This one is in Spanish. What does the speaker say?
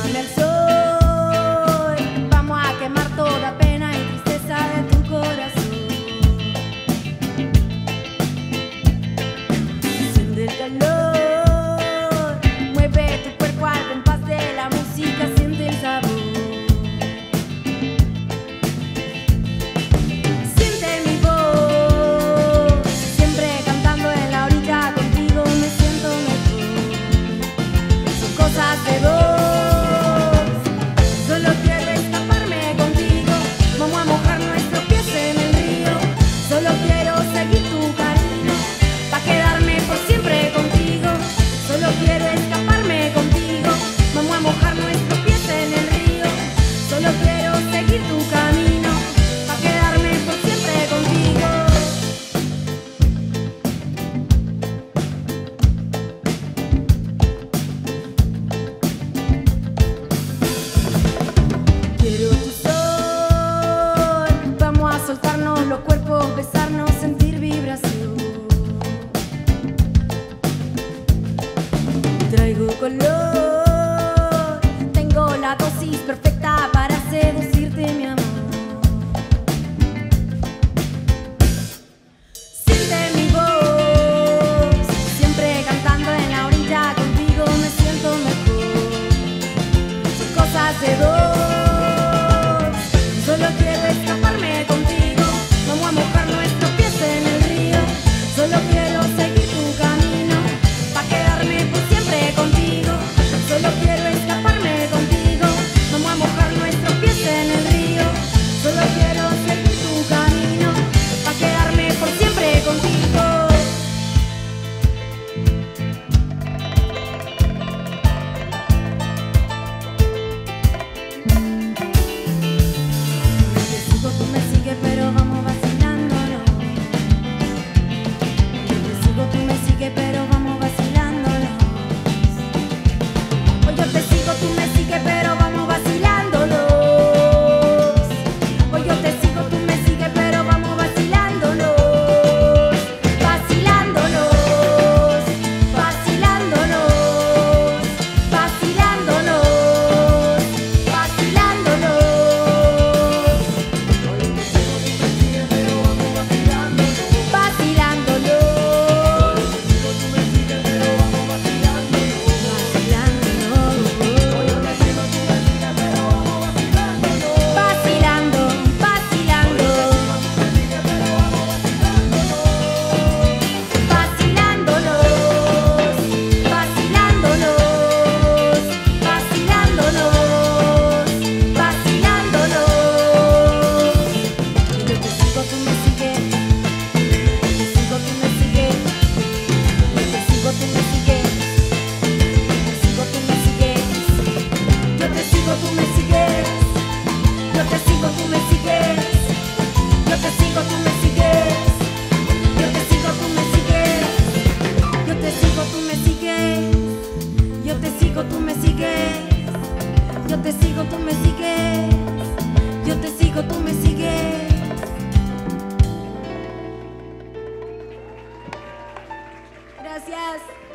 sale el sol, vamos a quemar toda pena y tristeza de tu corazón. Siente el calor, mueve tu cuerpo al compás de la música, siente el sabor. Siente mi voz, siempre cantando en la orilla, contigo me siento mejor. Son cosas de dos. Solo quiero escaparme contigo, vamos a mojar nuestros pies en el río. Solo quiero seguir tu camino, pa' quedarme por siempre contigo. Solo quiero escaparme contigo, vamos a mojar nuestros pies en el río. Solo quiero seguir tu camino, pa' quedarme por siempre contigo. Quiero tu sol, vamos a soltarnos los cuerpos, besarnos, sentir vibración. Traigo color, tengo la dosis perfecta para seducirte, mi amor. Siente mi voz, siempre cantando en la orilla, contigo me siento mejor. Son cosas de dos, solo quiero escaparme contigo, vamos a mojar nuestros pies en el río. Solo quiero seguir tu camino, pa' quedarme por siempre contigo. Solo quiero escaparme contigo, vamos a mojar nuestros pies en el río. Solo quiero seguir tu camino, pa' quedarme por siempre contigo. Tú me sigues pero vamos vacilándonos. Yo te sigo, tú me sigues pero vamos vacilándonos. Hoy yo te sigo, tú me sigues pero vamos vacilándonos. Hoy yo te sigo, tú me sigues pero vamos vacilándonos. Vacilándonos, vacilándonos, vacilándonos, vacilándonos. Yo te sigo, tú me sigues. Yo te sigo, tú me sigues. Gracias.